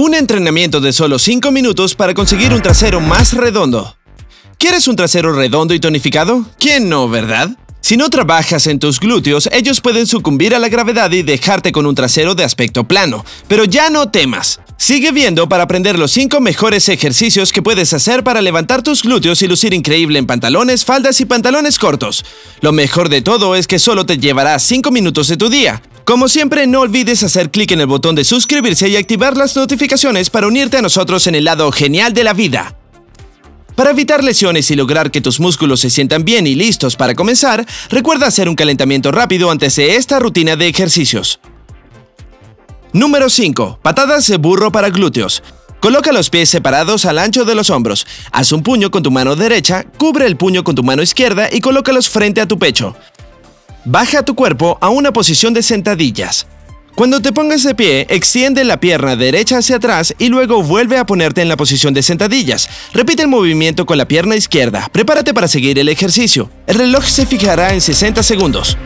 Un entrenamiento de solo 5 minutos para conseguir un trasero más redondo. ¿Quieres un trasero redondo y tonificado? ¿Quién no, verdad? Si no trabajas en tus glúteos, ellos pueden sucumbir a la gravedad y dejarte con un trasero de aspecto plano. Pero ya no temas. Sigue viendo para aprender los 5 mejores ejercicios que puedes hacer para levantar tus glúteos y lucir increíble en pantalones, faldas y pantalones cortos. Lo mejor de todo es que solo te llevará 5 minutos de tu día. Como siempre, no olvides hacer clic en el botón de suscribirse y activar las notificaciones para unirte a nosotros en el lado genial de la vida. Para evitar lesiones y lograr que tus músculos se sientan bien y listos para comenzar, recuerda hacer un calentamiento rápido antes de esta rutina de ejercicios. Número 5. Patadas de burro para glúteos. Coloca los pies separados al ancho de los hombros. Haz un puño con tu mano derecha, cubre el puño con tu mano izquierda y colócalos frente a tu pecho. Baja tu cuerpo a una posición de sentadillas. Cuando te pongas de pie, extiende la pierna derecha hacia atrás y luego vuelve a ponerte en la posición de sentadillas. Repite el movimiento con la pierna izquierda. Prepárate para seguir el ejercicio. El reloj se fijará en 60 segundos.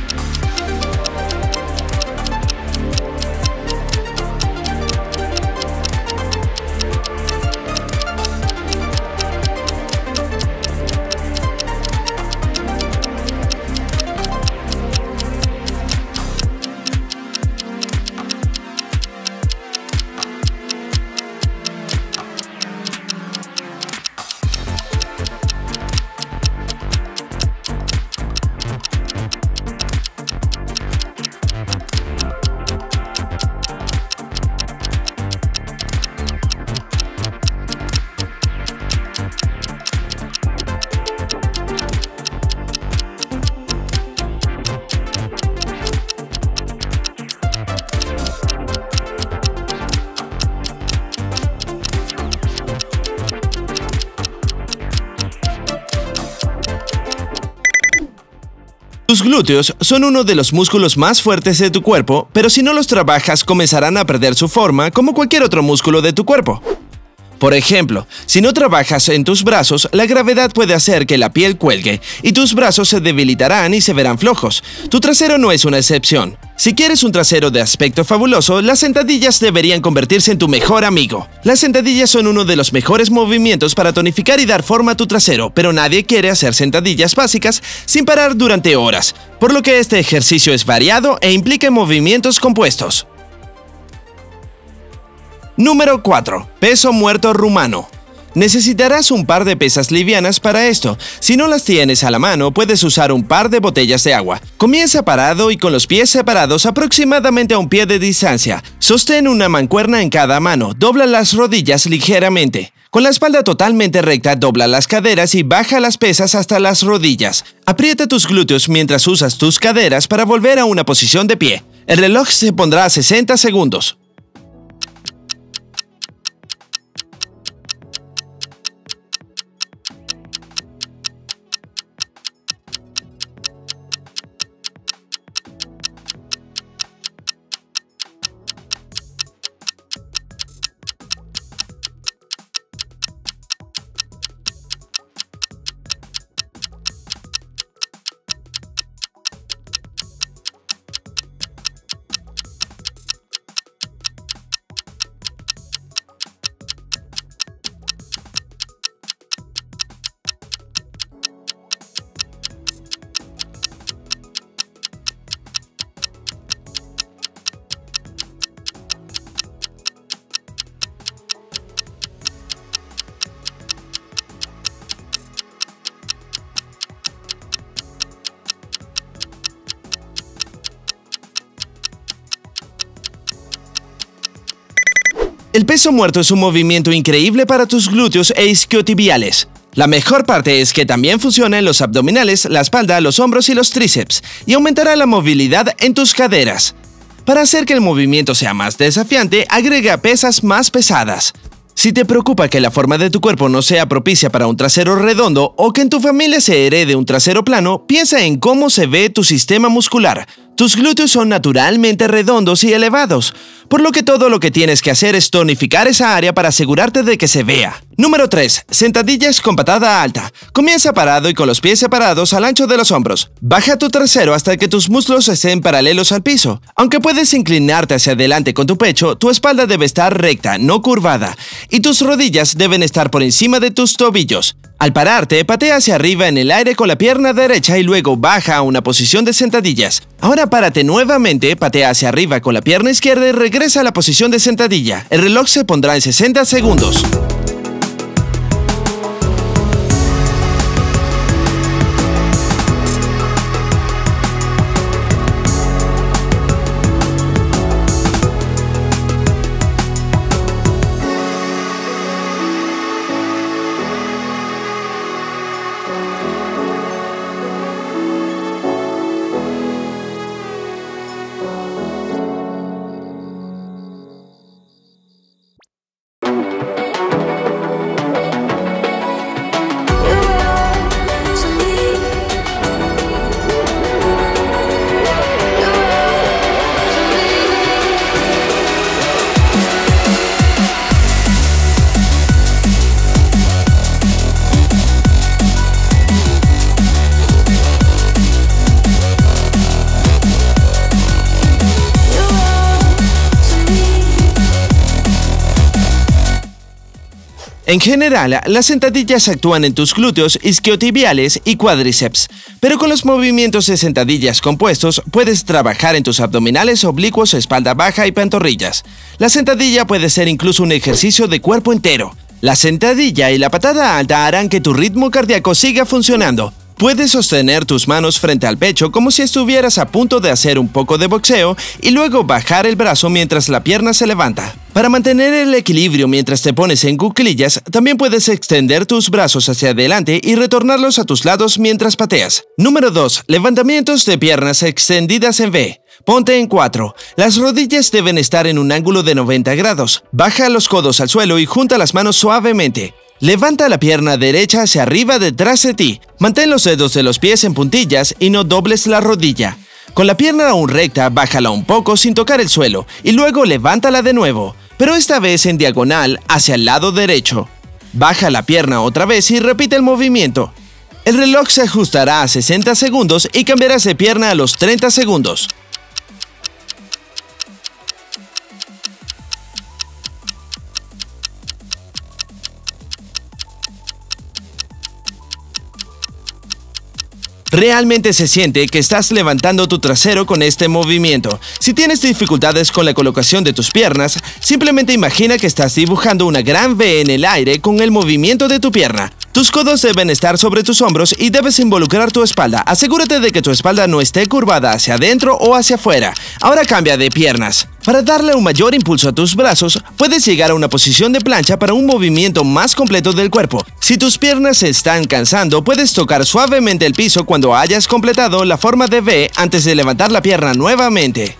Tus glúteos son uno de los músculos más fuertes de tu cuerpo, pero si no los trabajas comenzarán a perder su forma como cualquier otro músculo de tu cuerpo. Por ejemplo, si no trabajas en tus brazos, la gravedad puede hacer que la piel cuelgue y tus brazos se debilitarán y se verán flojos. Tu trasero no es una excepción. Si quieres un trasero de aspecto fabuloso, las sentadillas deberían convertirse en tu mejor amigo. Las sentadillas son uno de los mejores movimientos para tonificar y dar forma a tu trasero, pero nadie quiere hacer sentadillas básicas sin parar durante horas, por lo que este ejercicio es variado e implica movimientos compuestos. Número 4. Peso muerto rumano. Necesitarás un par de pesas livianas para esto. Si no las tienes a la mano, puedes usar un par de botellas de agua. Comienza parado y con los pies separados aproximadamente a un pie de distancia. Sostén una mancuerna en cada mano. Dobla las rodillas ligeramente. Con la espalda totalmente recta, dobla las caderas y baja las pesas hasta las rodillas. Aprieta tus glúteos mientras usas tus caderas para volver a una posición de pie. El reloj se pondrá a 60 segundos. El peso muerto es un movimiento increíble para tus glúteos e isquiotibiales. La mejor parte es que también funciona en los abdominales, la espalda, los hombros y los tríceps, y aumentará la movilidad en tus caderas. Para hacer que el movimiento sea más desafiante, agrega pesas más pesadas. Si te preocupa que la forma de tu cuerpo no sea propicia para un trasero redondo o que en tu familia se herede un trasero plano, piensa en cómo se ve tu sistema muscular. Tus glúteos son naturalmente redondos y elevados, por lo que todo lo que tienes que hacer es tonificar esa área para asegurarte de que se vea. Número 3. Sentadillas con patada alta. Comienza parado y con los pies separados al ancho de los hombros. Baja tu trasero hasta que tus muslos estén paralelos al piso. Aunque puedes inclinarte hacia adelante con tu pecho, tu espalda debe estar recta, no curvada, y tus rodillas deben estar por encima de tus tobillos. Al pararte, patea hacia arriba en el aire con la pierna derecha y luego baja a una posición de sentadillas. Ahora párate nuevamente, patea hacia arriba con la pierna izquierda y regresa a la posición de sentadilla. El reloj se pondrá en 60 segundos. En general, las sentadillas actúan en tus glúteos, isquiotibiales y cuádriceps, pero con los movimientos de sentadillas compuestos puedes trabajar en tus abdominales, oblicuos, espalda baja y pantorrillas. La sentadilla puede ser incluso un ejercicio de cuerpo entero. La sentadilla y la patada alta harán que tu ritmo cardíaco siga funcionando. Puedes sostener tus manos frente al pecho como si estuvieras a punto de hacer un poco de boxeo y luego bajar el brazo mientras la pierna se levanta. Para mantener el equilibrio mientras te pones en cuclillas, también puedes extender tus brazos hacia adelante y retornarlos a tus lados mientras pateas. Número 2. Levantamientos de piernas extendidas en V. Ponte en 4. Las rodillas deben estar en un ángulo de 90 grados. Baja los codos al suelo y junta las manos suavemente. Levanta la pierna derecha hacia arriba detrás de ti. Mantén los dedos de los pies en puntillas y no dobles la rodilla. Con la pierna aún recta, bájala un poco sin tocar el suelo y luego levántala de nuevo, pero esta vez en diagonal hacia el lado derecho. Baja la pierna otra vez y repite el movimiento. El reloj se ajustará a 60 segundos y cambiarás de pierna a los 30 segundos. Realmente se siente que estás levantando tu trasero con este movimiento. Si tienes dificultades con la colocación de tus piernas, simplemente imagina que estás dibujando una gran V en el aire con el movimiento de tu pierna. Tus codos deben estar sobre tus hombros y debes involucrar tu espalda. Asegúrate de que tu espalda no esté curvada hacia adentro o hacia afuera. Ahora cambia de piernas. Para darle un mayor impulso a tus brazos, puedes llegar a una posición de plancha para un movimiento más completo del cuerpo. Si tus piernas se están cansando, puedes tocar suavemente el piso cuando hayas completado la forma de V antes de levantar la pierna nuevamente.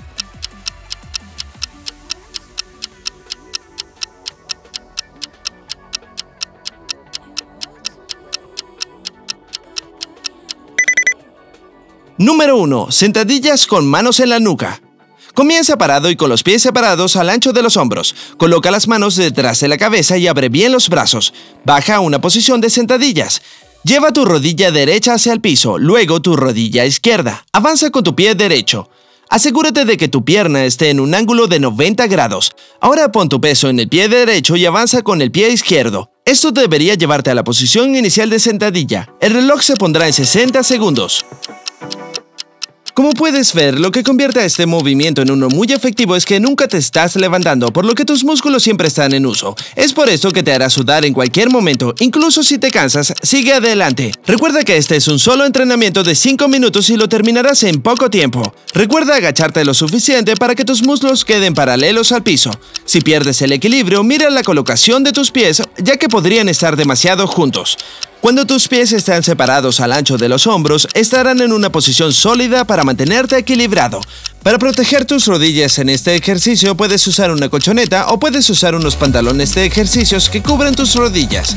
Número 1. Sentadillas con manos en la nuca. Comienza parado y con los pies separados al ancho de los hombros. Coloca las manos detrás de la cabeza y abre bien los brazos. Baja a una posición de sentadillas. Lleva tu rodilla derecha hacia el piso, luego tu rodilla izquierda. Avanza con tu pie derecho. Asegúrate de que tu pierna esté en un ángulo de 90 grados. Ahora pon tu peso en el pie derecho y avanza con el pie izquierdo. Esto debería llevarte a la posición inicial de sentadilla. El reloj se pondrá en 60 segundos. Como puedes ver, lo que convierte a este movimiento en uno muy efectivo es que nunca te estás levantando, por lo que tus músculos siempre están en uso. Es por esto que te hará sudar en cualquier momento, incluso si te cansas, sigue adelante. Recuerda que este es un solo entrenamiento de 5 minutos y lo terminarás en poco tiempo. Recuerda agacharte lo suficiente para que tus muslos queden paralelos al piso. Si pierdes el equilibrio, mira la colocación de tus pies, ya que podrían estar demasiado juntos. Cuando tus pies están separados al ancho de los hombros, estarán en una posición sólida para mantenerte equilibrado. Para proteger tus rodillas en este ejercicio, puedes usar una colchoneta o puedes usar unos pantalones de ejercicios que cubren tus rodillas.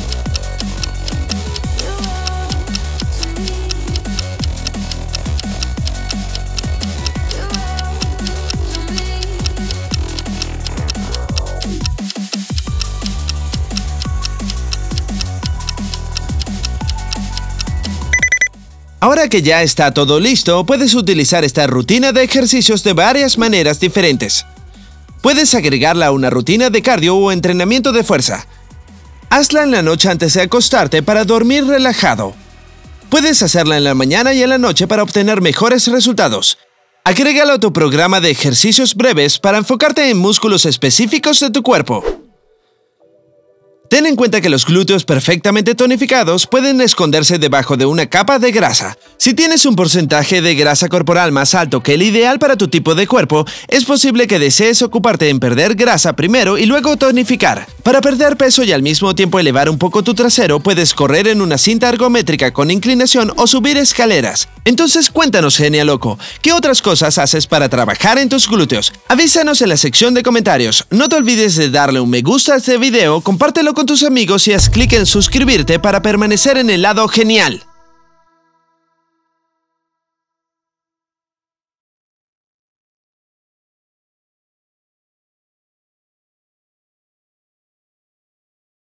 Ahora que ya está todo listo, puedes utilizar esta rutina de ejercicios de varias maneras diferentes. Puedes agregarla a una rutina de cardio o entrenamiento de fuerza. Hazla en la noche antes de acostarte para dormir relajado. Puedes hacerla en la mañana y en la noche para obtener mejores resultados. Agrégalo a tu programa de ejercicios breves para enfocarte en músculos específicos de tu cuerpo. Ten en cuenta que los glúteos perfectamente tonificados pueden esconderse debajo de una capa de grasa. Si tienes un porcentaje de grasa corporal más alto que el ideal para tu tipo de cuerpo, es posible que desees ocuparte en perder grasa primero y luego tonificar. Para perder peso y al mismo tiempo elevar un poco tu trasero, puedes correr en una cinta ergométrica con inclinación o subir escaleras. Entonces cuéntanos, Genia Loco, ¿qué otras cosas haces para trabajar en tus glúteos? Avísanos en la sección de comentarios. No te olvides de darle un me gusta a este video, compártelo con tus amigos y haz clic en suscribirte para permanecer en el lado genial.